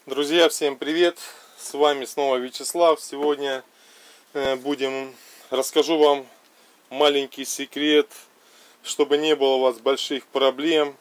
Друзья, всем привет! С вами снова Вячеслав. Сегодня расскажу вам маленький секрет, чтобы не было у вас больших проблем.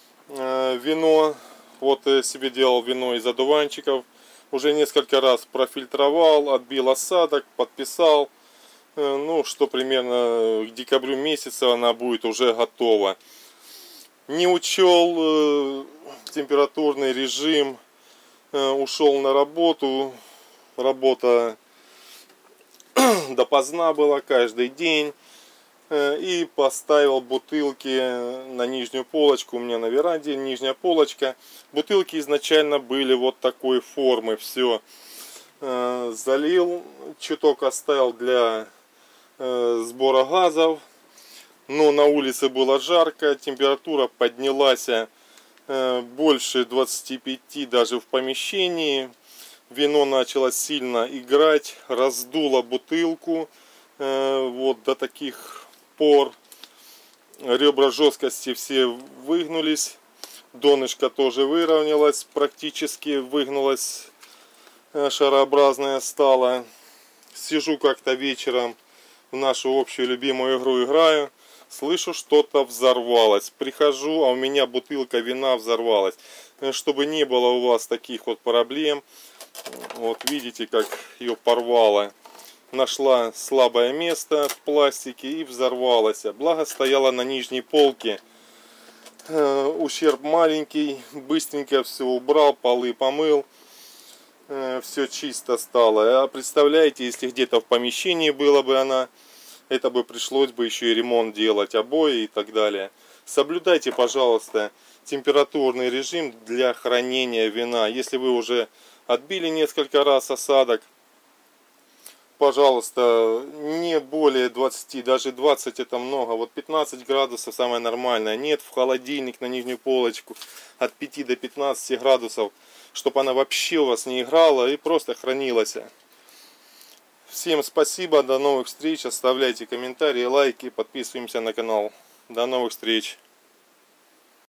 Вино, вот я себе делал вино из одуванчиков, уже несколько раз профильтровал, отбил осадок, подписал. Ну, что примерно к декабрю месяца она будет уже готова. Не учел температурный режим. Ушел на работу, работа допоздна была каждый день, и поставил бутылки на нижнюю полочку. У меня на веранде нижняя полочка. Бутылки изначально были вот такой формы, все. Залил, чуток оставил для сбора газов, но на улице было жарко, температура поднялась больше 25 даже в помещении. Вино начало сильно играть, раздуло бутылку вот до таких пор. Ребра жесткости все выгнулись, донышко тоже выровнялось, практически выгнулось, шарообразное стало. Сижу как-то вечером, в нашу общую любимую игру играю. Слышу, что-то взорвалось. Прихожу, а у меня бутылка вина взорвалась. Чтобы не было у вас таких вот проблем. Вот видите, как ее порвало. Нашла слабое место в пластике и взорвалась. Благо стояла на нижней полке. Ущерб маленький. Быстренько все убрал, полы помыл. Все чисто стало. А представляете, если где-то в помещении была бы она, это бы пришлось бы еще и ремонт делать, обои и так далее. Соблюдайте, пожалуйста, температурный режим для хранения вина. Если вы уже отбили несколько раз осадок, пожалуйста, не более 20, даже 20 это много. Вот 15 градусов самое нормальное. Нет, в холодильник на нижнюю полочку от 5 до 15 градусов, чтобы она вообще у вас не играла и просто хранилась. Всем спасибо, до новых встреч, оставляйте комментарии, лайки, подписываемся на канал. До новых встреч.